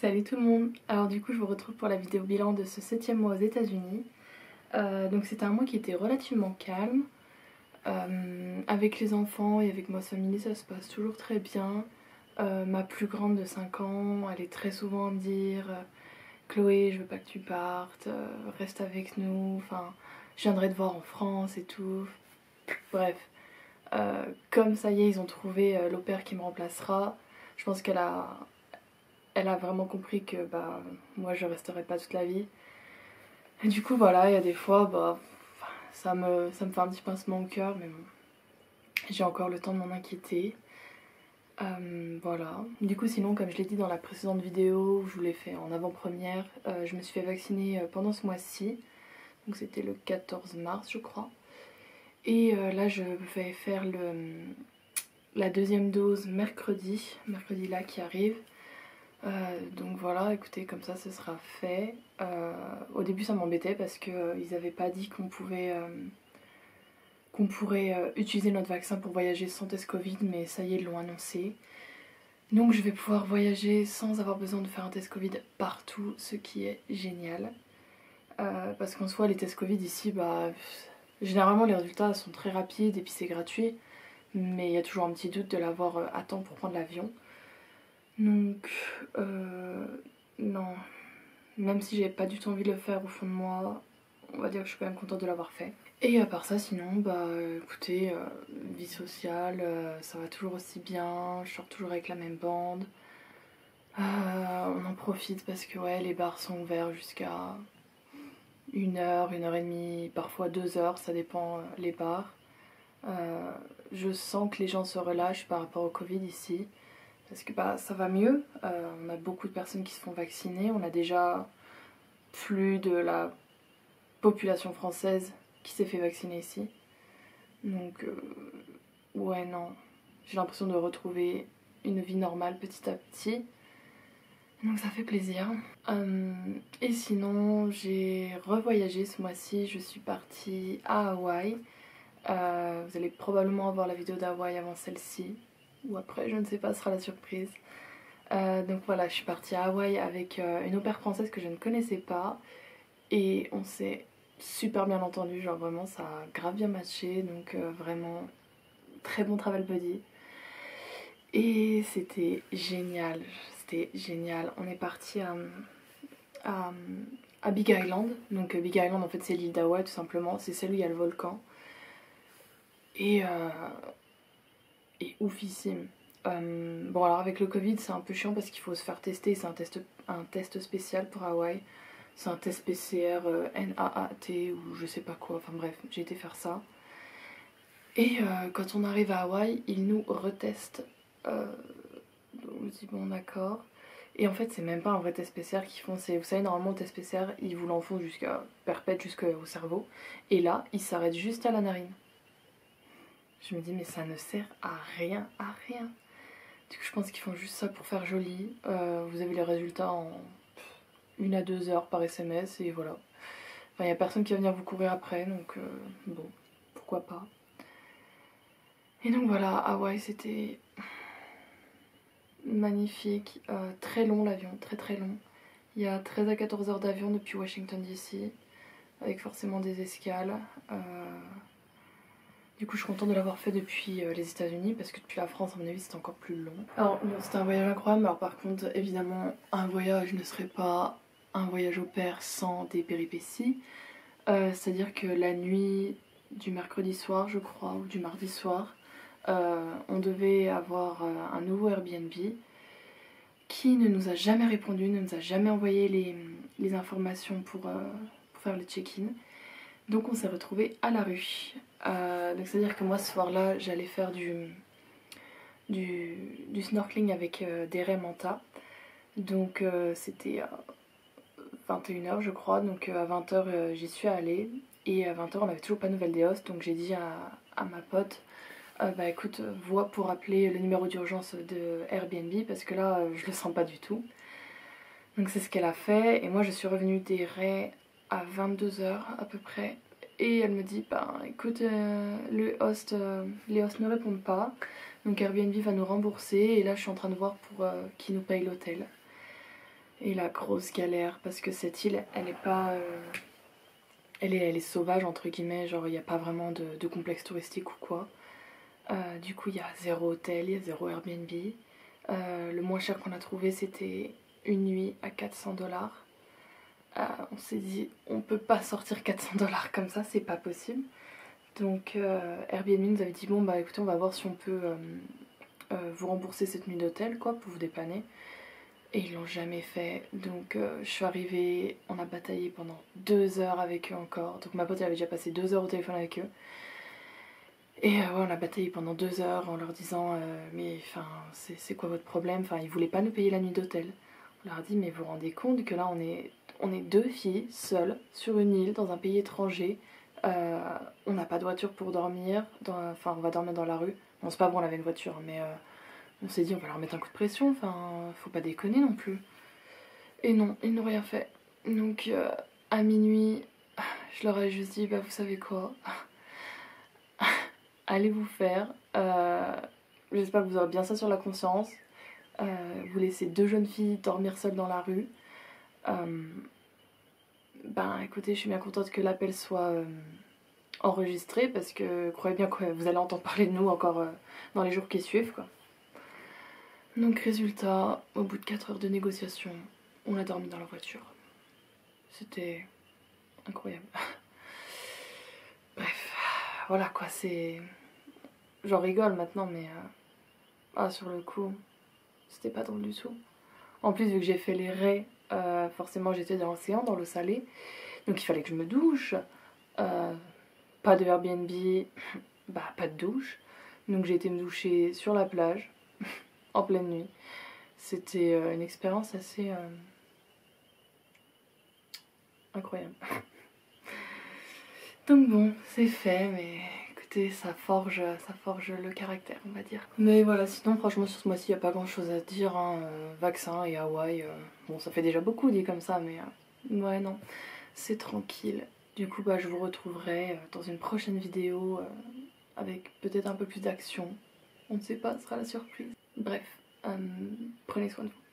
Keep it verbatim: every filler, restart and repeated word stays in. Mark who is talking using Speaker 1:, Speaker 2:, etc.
Speaker 1: Salut tout le monde. Alors du coup je vous retrouve pour la vidéo bilan de ce septième mois aux États-Unis. Euh, donc c'était un mois qui était relativement calme. Euh, avec les enfants et avec ma famille ça se passe toujours très bien. Euh, ma plus grande de cinq ans, elle est très souvent à me dire euh, Chloé, je veux pas que tu partes, euh, reste avec nous, enfin je viendrai te voir en France et tout. Bref, euh, comme ça y est ils ont trouvé euh, l'au pair qui me remplacera, je pense qu'elle a elle a vraiment compris que bah moi je resterai pas toute la vie. Et du coup voilà, il y a des fois bah ça me, ça me fait un petit pincement au cœur, mais bon, j'ai encore le temps de m'en inquiéter. Euh, voilà. Du coup sinon comme je l'ai dit dans la précédente vidéo, je vous l'ai fait en avant-première, euh, je me suis fait vacciner pendant ce mois-ci. Donc c'était le quatorze mars je crois. Et euh, là je vais faire le, la deuxième dose mercredi, mercredi là qui arrive. Euh, donc voilà, écoutez, comme ça ce sera fait. Euh, au début ça m'embêtait parce qu'ils euh, n'avaient pas dit qu'on pouvait euh, qu'on pourrait euh, utiliser notre vaccin pour voyager sans test Covid, mais ça y est, ils l'ont annoncé. Donc je vais pouvoir voyager sans avoir besoin de faire un test Covid partout, ce qui est génial. Euh, parce qu'en soi les tests Covid ici, bah, généralement les résultats sont très rapides et puis c'est gratuit, mais il y a toujours un petit doute de l'avoir à temps pour prendre l'avion. Donc, euh, non, même si j'ai pas du tout envie de le faire au fond de moi, on va dire que je suis quand même contente de l'avoir fait. Et à part ça, sinon, bah écoutez, euh, vie sociale, euh, ça va toujours aussi bien, je sors toujours avec la même bande. Euh, on en profite parce que ouais, les bars sont ouverts jusqu'à une heure, une heure et demie, parfois deux heures, ça dépend euh, les bars. Euh, je sens que les gens se relâchent par rapport au Covid ici. Parce que bah, ça va mieux, euh, on a beaucoup de personnes qui se font vacciner, on a déjà plus de la population française qui s'est fait vacciner ici. Donc euh, ouais non, j'ai l'impression de retrouver une vie normale petit à petit. Donc ça fait plaisir. Euh, et sinon j'ai revoyagé ce mois-ci, je suis partie à Hawaï. Euh, vous allez probablement avoir la vidéo d'Hawaï avant celle-ci. Ou après, je ne sais pas, ce sera la surprise. Euh, donc voilà, je suis partie à Hawaï avec euh, une au pair française que je ne connaissais pas et on s'est super bien entendu, genre vraiment ça a grave bien matché, donc euh, vraiment très bon travel buddy. Et c'était génial, c'était génial. On est parti à, à, à Big Island, donc Big Island en fait c'est l'île d'Hawaï tout simplement, c'est celle où il y a le volcan. Et, euh, et oufissime. Euh, bon alors avec le Covid c'est un peu chiant parce qu'il faut se faire tester, c'est un test, un test spécial pour Hawaï. C'est un test P C R euh, N A A T ou je sais pas quoi, enfin bref, j'ai été faire ça. Et euh, quand on arrive à Hawaï, ils nous retestent. Euh, on me dit bon d'accord. Et en fait c'est même pas un vrai test P C R qu'ils font, c'est, vous savez normalement le test P C R ils vous l'en font jusqu'à perpète jusqu'au cerveau. Et là ils s'arrêtent juste à la narine. Je me dis mais ça ne sert à rien, à rien. Du coup je pense qu'ils font juste ça pour faire joli. Euh, vous avez les résultats en une à deux heures par S M S et voilà. Enfin il n'y a personne qui va venir vous courir après donc euh, bon, pourquoi pas. Et donc voilà, Hawaï c'était magnifique, euh, très long l'avion, très très long. Il y a treize à quatorze heures d'avion depuis Washington D C, avec forcément des escales. Euh... Du coup je suis contente de l'avoir fait depuis euh, les États-Unis parce que depuis la France à mon avis c'était encore plus long. Alors bon, c'était un voyage incroyable, alors par contre évidemment un voyage ne serait pas un voyage au pair sans des péripéties. Euh, C'est-à-dire que la nuit du mercredi soir je crois, ou du mardi soir, euh, on devait avoir euh, un nouveau Airbnb qui ne nous a jamais répondu, ne nous a jamais envoyé les, les informations pour, euh, pour faire le check-in. Donc on s'est retrouvés à la rue. Euh, donc c'est-à-dire que moi ce soir-là j'allais faire du, du, du snorkeling avec euh, des raies manta. Donc euh, c'était à vingt et une heures je crois, donc euh, à vingt heures euh, j'y suis allée. Et à vingt heures on n'avait toujours pas de nouvelles des hosts, donc j'ai dit à, à ma pote euh, bah écoute, vois pour appeler le numéro d'urgence de Airbnb parce que là euh, je le sens pas du tout. Donc c'est ce qu'elle a fait et moi je suis revenue des raies à vingt-deux heures à peu près. Et elle me dit, bah écoute, euh, le host, euh, les hosts ne répondent pas, donc Airbnb va nous rembourser et là je suis en train de voir pour euh, qui nous paye l'hôtel. Et la grosse galère parce que cette île, elle est pas... Euh, elle, est, elle est sauvage entre guillemets, genre il n'y a pas vraiment de, de complexe touristique ou quoi. Euh, du coup il y a zéro hôtel, il y a zéro Airbnb. Euh, le moins cher qu'on a trouvé c'était une nuit à quatre cents dollars. Euh, on s'est dit on peut pas sortir quatre cents dollars comme ça, c'est pas possible. Donc euh, Airbnb nous avait dit bon bah écoutez on va voir si on peut euh, euh, vous rembourser cette nuit d'hôtel quoi pour vous dépanner. Et ils l'ont jamais fait. Donc euh, je suis arrivée, on a bataillé pendant deux heures avec eux encore. Donc ma pote elle avait déjà passé deux heures au téléphone avec eux. Et euh, ouais, on a bataillé pendant deux heures en leur disant euh, mais enfin c'est quoi votre problème? Enfin ils voulaient pas nous payer la nuit d'hôtel. On leur a dit mais vous vous rendez compte que là on est, on est deux filles seules sur une île dans un pays étranger. Euh, on n'a pas de voiture pour dormir. Dans, enfin on va dormir dans la rue. Bon c'est pas vrai on avait une voiture mais... Euh, on s'est dit on va leur mettre un coup de pression, enfin faut pas déconner non plus. Et non, ils n'ont rien fait. Donc euh, à minuit, je leur ai juste dit bah vous savez quoi, allez vous faire. Euh, J'espère que vous aurez bien ça sur la conscience. Euh, vous laissez deux jeunes filles dormir seules dans la rue. Euh, ben écoutez, je suis bien contente que l'appel soit euh, enregistré parce que croyez bien que vous allez entendre parler de nous encore euh, dans les jours qui suivent quoi. Donc résultat, au bout de quatre heures de négociation, on a dormi dans la voiture. C'était incroyable. Bref, voilà quoi, c'est... J'en rigole maintenant, mais... Euh... Ah, sur le coup, c'était pas drôle du tout. En plus, vu que j'ai fait les raies, euh, forcément j'étais dans l'océan, dans l'eau salée. Donc il fallait que je me douche. Euh, pas de Airbnb, bah pas de douche. Donc j'ai été me doucher sur la plage, en pleine nuit. C'était euh, une expérience assez... Euh... incroyable. Donc bon, c'est fait, mais écoutez, ça forge, ça forge le caractère, on va dire. Mais voilà, sinon franchement sur ce mois-ci, il n'y a pas grand-chose à dire. Hein. Euh, vaccin et Hawaï, euh... bon ça fait déjà beaucoup dit comme ça, mais euh... ouais non, c'est tranquille. Du coup, bah, je vous retrouverai euh, dans une prochaine vidéo euh, avec peut-être un peu plus d'action. On ne sait pas, ce sera la surprise. Bref, euh, prenez soin de vous.